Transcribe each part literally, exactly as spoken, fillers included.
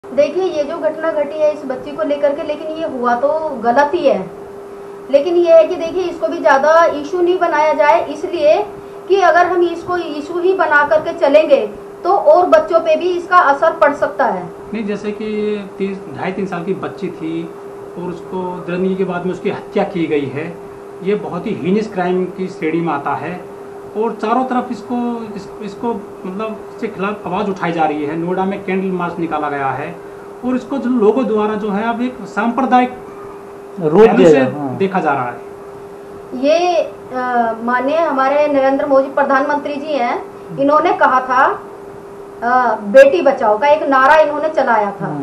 देखिए, ये जो घटना घटी है इस बच्ची को लेकर के, लेकिन ये हुआ तो गलत ही है। लेकिन ये है कि देखिए, इसको भी ज़्यादा इशू नहीं बनाया जाए, इसलिए कि अगर हम इसको इशू ही बना करके चलेंगे तो और बच्चों पे भी इसका असर पड़ सकता है। नहीं, जैसे कि तीस ढाई तीन साल की बच्ची थी और उसको दरअसल के बाद में उसकी हत्या की गई है, ये बहुत ही हीनियस क्राइम की श्रेणी में आता है और चारों तरफ इसको इस, इसको मतलब इसके खिलाफ आवाज़ उठाई जा रही है। नोएडा में कैंडल मार्च निकाला गया है और इसको जो लोगों द्वारा जो है अब एक सांप्रदायिक रूप से हाँ। देखा जा रहा है। ये माननीय हमारे नरेंद्र मोदी प्रधानमंत्री जी हैं, इन्होंने कहा था आ, बेटी बचाओ का एक नारा इन्होंने चलाया था।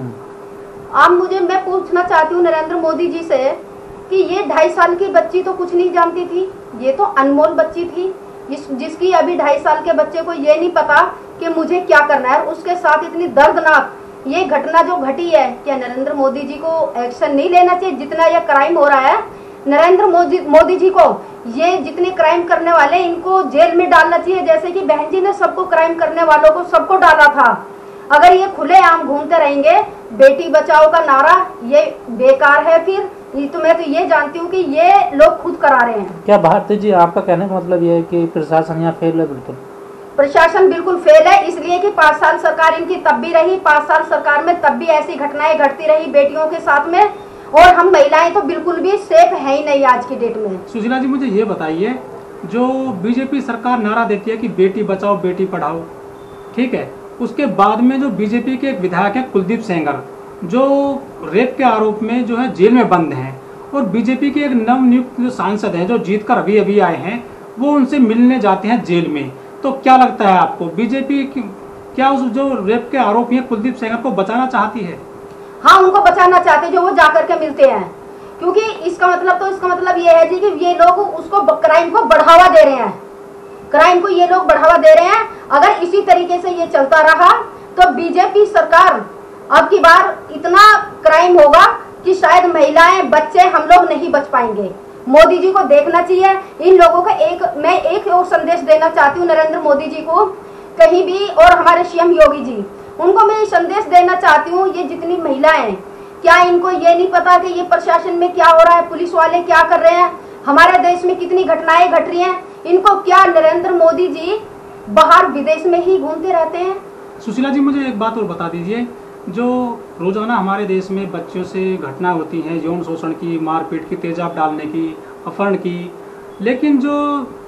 अब मुझे मैं पूछना चाहती हूँ नरेंद्र मोदी जी से कि ये ढाई साल की बच्ची तो कुछ नहीं जानती थी, ये तो अनमोल बच्ची थी जिस जिसकी अभी ढाई साल के बच्चे को ये नहीं पता कि मुझे क्या करना है। उसके साथ इतनी दर्दनाक ये घटना जो घटी है, क्या नरेंद्र मोदी जी को एक्शन नहीं लेना चाहिए? जितना यह क्राइम हो रहा है, नरेंद्र मोदी मोदी जी को ये जितने क्राइम करने वाले इनको जेल में डालना चाहिए, जैसे कि बहन जी ने सबको क्राइम करने वालों को सबको डाला था। अगर ये खुले आम घूमते रहेंगे, बेटी बचाओ का नारा ये बेकार है। फिर तो मैं तो ये जानती हूँ कि ये लोग खुद करा रहे हैं। क्या भारती जी, आपका कहने का मतलब ये है कि प्रशासन यहाँ फेल है? बिल्कुल प्रशासन बिल्कुल फेल है, इसलिए कि पाँच साल सरकार इनकी तब भी रही, पाँच साल सरकार में तब भी ऐसी घटनाएं घटती रही बेटियों के साथ में, और हम महिलाएं तो बिल्कुल भी सेफ है ही नहीं आज की डेट में। सुशीला जी, मुझे ये बताइए, जो बीजेपी सरकार नारा देती है कि बेटी बचाओ बेटी पढ़ाओ, ठीक है, उसके बाद में जो बीजेपी के एक विधायक है कुलदीप सेंगर, जो रेप के आरोप में जो है जेल में बंद हैं, और बीजेपी के एक नवनियुक्त जो सांसद हैं जो जीत कर अभी अभी आए हैं, वो उनसे मिलने जाते हैं जेल में। तो क्या लगता है आपको, बीजेपी क्या उस जो रेप के आरोपी हैं कुलदीप सेंगर को बचाना चाहती है? हाँ, उनको बचाना चाहते हैं जो वो जाकर के मिलते हैं, क्योंकि इसका मतलब तो इसका मतलब ये है जी कि ये लोग उसको क्राइम को बढ़ावा दे रहे हैं, क्राइम को ये लोग बढ़ावा दे रहे हैं। अगर इसी तरीके से ये चलता रहा तो बीजेपी सरकार अब की बार इतना क्राइम होगा कि शायद महिलाएं बच्चे हम लोग नहीं बच पाएंगे। मोदी जी को देखना चाहिए इन लोगों का। एक मैं एक और संदेश देना चाहती हूँ नरेंद्र मोदी जी को कहीं भी, और हमारे सीएम योगी जी, उनको मैं ये संदेश देना चाहती हूँ, ये जितनी महिलाएं, क्या इनको ये नहीं पता कि ये प्रशासन में क्या हो रहा है, पुलिस वाले क्या कर रहे हैं, हमारे देश में कितनी घटनाएं घट रही हैं? इनको क्या नरेंद्र मोदी जी बाहर विदेश में ही घूमते रहते हैं? सुशीला जी, मुझे एक बात और बता दीजिए, जो रोजाना हमारे देश में बच्चों से घटना होती हैं, यौन शोषण की, मारपीट की, तेजाब डालने की, अपहरण की, लेकिन जो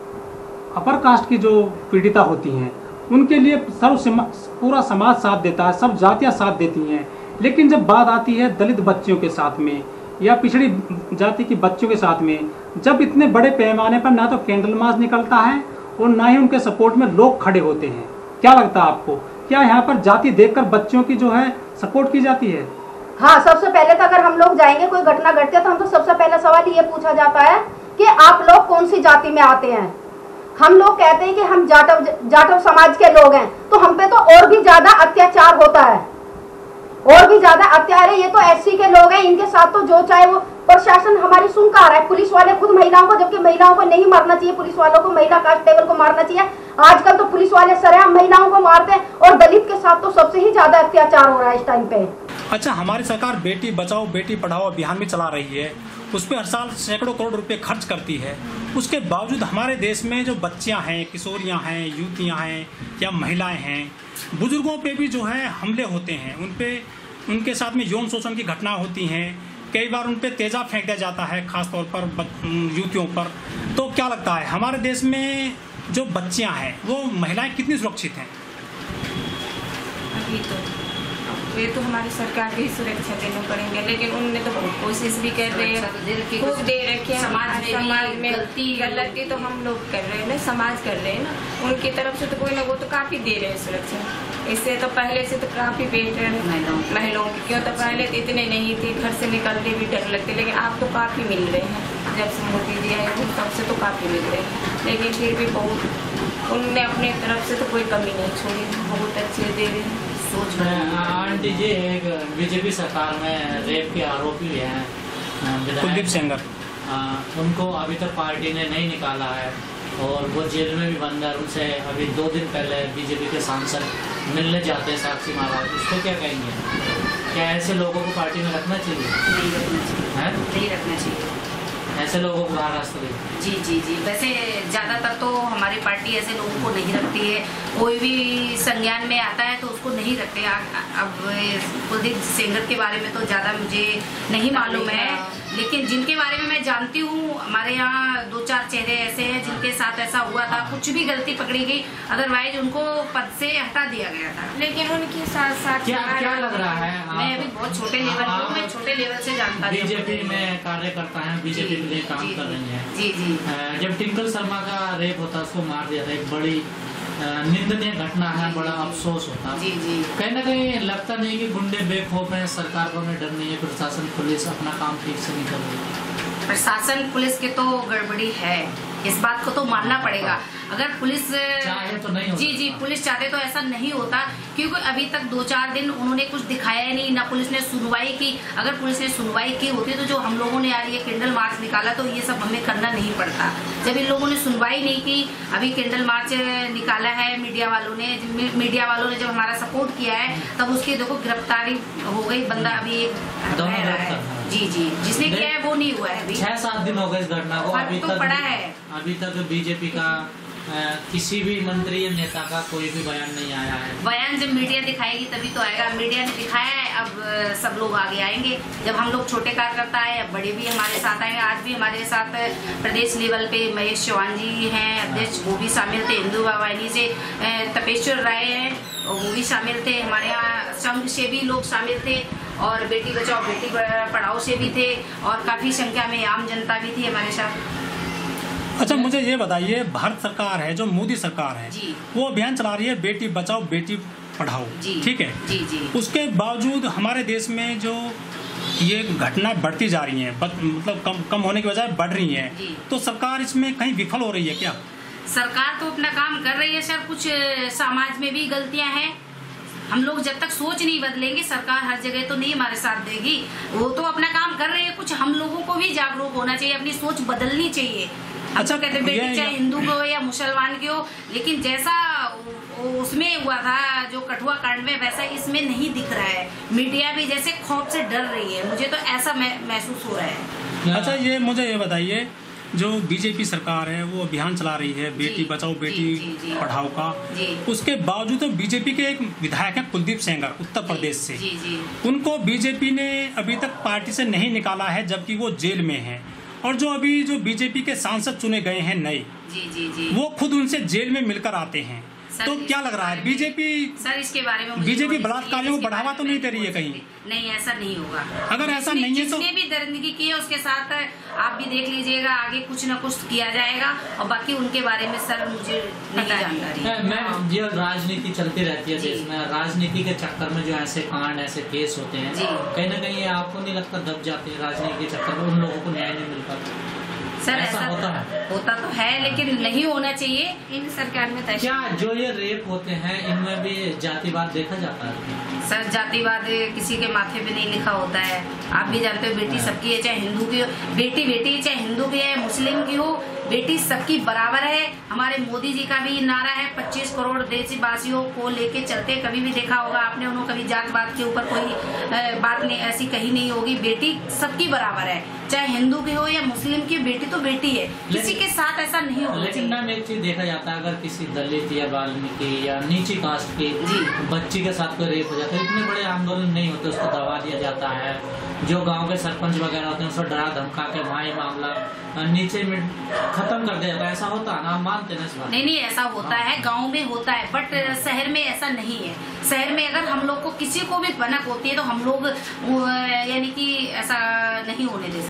अपर कास्ट की जो पीड़िता होती हैं उनके लिए सर्व समा, पूरा समाज साथ देता है, सब जातियां साथ देती हैं। लेकिन जब बात आती है दलित बच्चियों के साथ में या पिछड़ी जाति की बच्चों के साथ में, जब इतने बड़े पैमाने पर ना तो कैंडल मार्च निकलता है और ना ही उनके सपोर्ट में लोग खड़े होते हैं, क्या लगता है आपको, क्या यहाँ पर जाति देखकर बच्चों की जो है सपोर्ट की जाती है? हाँ, सबसे पहले तो अगर हम लोग जाएंगे कोई घटना घटती है तो हम तो सबसे पहला सवाल ये पूछा जाता है कि आप लोग कौन सी जाति में आते हैं। हम लोग कहते हैं कि हम जाटव जाटव समाज के लोग हैं, तो हम पे तो और भी ज्यादा अत्याचार होता है, और भी ज्यादा अत्याचार है। ये तो एससी के लोग हैं, इनके साथ तो जो चाहे वो प्रशासन हमारी सुन का आ रहा है। पुलिस वाले खुद महिलाओं को, जबकि महिलाओं को नहीं मारना चाहिए, पुलिस वालों को, महिला कांस्टेबल को मारना चाहिए। आजकल तो पुलिस वाले सरेआम महिलाओं को मारते हैं, और दलित के साथ तो सबसे ही ज्यादा अत्याचार हो रहा है इस टाइम पे। अच्छा, हमारी सरकार बेटी बचाओ बेटी पढ़ाओ अभियान भी चला रही है, उस पर हर साल सैकड़ों करोड़ रुपए खर्च करती है। उसके बावजूद हमारे देश में जो बच्चियां हैं, किशोरियां हैं, युवतियां हैं या महिलाएं हैं, बुजुर्गों पे भी जो है हमले होते हैं, उन पे उनके साथ में यौन शोषण की घटना होती हैं, कई बार उन पे तेजाब फेंक दिया जाता है, खासतौर पर युवतियों पर। तो क्या लगता है हमारे देश में जो बच्चियां हैं वो महिलाएं कितनी सुरक्षित हैं? अभी तो वे तो हमारी सरकार की सुरक्षा देने पड़ेंगे, लेकिन उनने तो बहुत कोशिश भी कर रहे हैं, खूब दे रखे हैं। समाज में गलती तो हम लोग कर रहे हैं ना, समाज कर रहे हैं ना, उनकी तरफ से तो कोई ना वो तो काफी दे रहे हैं सुरक्षा। इससे तो पहले से तो काफी बेटर है महिलाओं की, क्यों तो पहले तो इतने नहीं थे, घर से निकलते भी डर लगते, लेकिन आप तो काफी मिल रहे हैं। जब से मोदी जी आए तब से तो काफी मिल रहे हैं, लेकिन फिर भी बहुत उनने अपने तरफ से तो कोई कमी नहीं छोड़ी, बहुत अच्छे दे रहे हैं। आंटी जी, एक बीजेपी सरकार में रेप के आरोपी हैं कुलदीप सेंगर, उनको अभी तक पार्टी ने नहीं निकाला है और वो जेल में भी बंद है। उनसे अभी दो दिन पहले बीजेपी के सांसद मिलने जाते हैं साक्षी महाराज, उसको क्या कहेंगे? क्या ऐसे लोगों को पार्टी में रखना चाहिए? नहीं रखना चाहिए है? नहीं रखना चाहिए। ऐसे लोगों को बाहर रास्ता दे। जी जी जी वैसे ज़्यादातर तो हमारी पार्टी ऐसे लोगों को नहीं रखती है। कोई भी संज्ञान में आता है तो उसको नहीं रखते। अब कुलदीप सेंगर के बारे में तो ज़्यादा मुझे नहीं मालूम है, लेकिन जिनके बारे में मैं जानती हूँ हमारे यहाँ दो चार चेहरे ऐसे हैं जिनके साथ ऐसा हुआ था। कुछ भी गलती पकड़ी गई, अदरवाइज उनको पद से हटा दिया गया था। लेकिन उनके साथ साथ क्या क्या लग रहा है? मैं अभी बहुत छोटे लेवल पे हूँ, मैं छोटे लेवल से जानकारी बीजेपी में कार्यकर्ता है, बीजेपी के लिए काम कर रही है। जी जी जब टिंकल शर्मा का रेप होता, उसको मार दिया था, एक बड़ी निंदनीय घटना है, बड़ा अफसोस होता। जी जी कहीं ना कहीं लगता नहीं कि गुंडे बेखौफ हैं, सरकार को हमें डर नहीं है, प्रशासन पुलिस अपना काम ठीक से नहीं कर रही है। प्रशासन पुलिस के तो गड़बड़ी है, इस बात को तो मानना पड़ेगा। अगर पुलिस चाहे तो नहीं होता। जी जी पुलिस चाहते तो ऐसा नहीं होता, क्योंकि अभी तक दो चार दिन उन्होंने कुछ दिखाया ही नहीं, ना पुलिस ने सुनवाई की। अगर पुलिस ने सुनवाई की होती तो जो हम लोगों ने यार ये कैंडल मार्च निकाला तो ये सब हमें करना नहीं पड़ता। जब इन लोगों ने सुनवाई नहीं की, अभी कैंडल मार्च निकाला है मीडिया वालों ने, मीडिया वालों ने जब हमारा सपोर्ट किया है तब उसकी देखो गिरफ्तारी हो गई। बंदा अभी एक रह रहा है। जी जी जिसने किया है वो नहीं हुआ है अभी। छह सात दिन हो गए इस घटना को, अभी तो तक पड़ा है। अभी तक बीजेपी का आ, किसी भी मंत्री या नेता का कोई भी बयान नहीं आया है। बयान जब मीडिया दिखाएगी तभी तो आएगा। मीडिया ने दिखाया है, अब सब लोग आगे आएंगे। जब हम लोग छोटे कार्यकर्ता है, अब बड़े भी हमारे साथ आएंगे। आज भी हमारे साथ प्रदेश लेवल पे महेश चौहान जी हैं अध्यक्ष, वो भी शामिल थे। हिंदू वाहिनी से तपेश्वर राय हैं, वो भी शामिल थे। हमारे यहाँ संघ से भी लोग शामिल थे, और बेटी बचाओ बेटी पढ़ाओ से भी थे, और काफ़ी संख्या में आम जनता भी थी हमारे साथ। अच्छा, मुझे ये बताइए, भारत सरकार है जो मोदी सरकार है जी, वो अभियान चला रही है बेटी बचाओ बेटी पढ़ाओ, ठीक है। जी जी उसके बावजूद हमारे देश में जो ये घटना बढ़ती जा रही है, मतलब कम कम होने की बजाय बढ़ रही है, तो सरकार इसमें कहीं विफल हो रही है क्या? सरकार तो अपना काम कर रही है सर, कुछ समाज में भी गलतियां हैं। हम लोग जब तक सोच नहीं बदलेंगे, सरकार हर जगह तो नहीं हमारे साथ देगी। वो तो अपना काम कर रही है, कुछ हम लोगों को भी जागरूक होना चाहिए, अपनी सोच बदलनी चाहिए। हम अच्छा, तो कहते हैं बेटी चाहे हिंदू की हो या मुसलमान की हो, लेकिन जैसा उसमें हुआ था जो कठुआ कांड में, वैसा इसमें नहीं दिख रहा है। मीडिया भी जैसे खौफ से डर रही है, मुझे तो ऐसा महसूस हो रहा है। अच्छा, ये मुझे ये बताइए, जो बीजेपी सरकार है वो अभियान चला रही है बेटी बचाओ बेटी जी, जी, जी, पढ़ाओ का, उसके बावजूद तो बीजेपी के एक विधायक हैं कुलदीप सेंगर उत्तर प्रदेश से, जी, जी, उनको बीजेपी ने अभी तक पार्टी से नहीं निकाला है, जबकि वो जेल में हैं। और जो अभी जो बीजेपी के सांसद चुने गए हैं नए, जी जी जी वो खुद उनसे जेल में मिलकर आते हैं। तो क्या लग रहा है बीजेपी सर इसके बारे में बीजेपी बलात्कारियों को बढ़ावा तो नहीं दे रही है कहीं? नहीं, ऐसा नहीं होगा। अगर ऐसा नहीं है तो जिसने भी दरिंदगी की है उसके साथ आप भी देख लीजिएगा, आगे कुछ न कुछ किया जाएगा। और बाकी उनके बारे में सर मुझे नहीं जानकारी है। मैं ये राजनीति चलती रहती है देश में, राजनीति के चक्कर में जो ऐसे कांड ऐसे केस होते हैं, कहीं ना कहीं आपको नहीं लगता दब जाते हैं राजनीति के चक्कर में, उन लोगों को न्याय नहीं मिल पाता? सर ऐसा, ऐसा होता है होता तो है, लेकिन नहीं होना चाहिए। इन सरकार में क्या जो ये रेप होते हैं इनमें भी जातिवाद देखा जाता है? सर जातिवाद किसी के माथे पे नहीं लिखा होता है। आप भी जानते हो बेटी सबकी है, चाहे हिंदू की हो बेटी बेटी, चाहे हिंदू की है मुस्लिम की हो, बेटी सबकी बराबर है। हमारे मोदी जी का भी नारा है, पच्चीस करोड़ देशवासियों को लेके चलते। कभी भी देखा होगा आपने, उन्होंने कभी जात पात के ऊपर कोई बात नहीं ऐसी कही नहीं होगी। बेटी सबकी बराबर है, चाहे हिंदू की हो या मुस्लिम की, बेटी तो बेटी है, किसी के साथ ऐसा नहीं होगा। लेकिन मैम एक चीज देखा जाता है, अगर किसी दलित या वाल्मीकि या नीची कास्ट की बच्ची के साथ कोई रेप हो जाता है, इतने बड़े आंदोलन नहीं होते, उसको दबा दिया जाता है। जो गांव के सरपंच वगैरह होते हैं उसको डरा धमका के वहाँ मामला नीचे में खत्म कर दिया जाता है। ऐसा होता है ना, आप मानते हैं इस बात? नहीं नहीं, ऐसा होता है, गांव में होता है, बट शहर में ऐसा नहीं है। शहर में अगर हम लोग को किसी को भी भनक होती है तो हम लोग यानी कि ऐसा नहीं होने देते।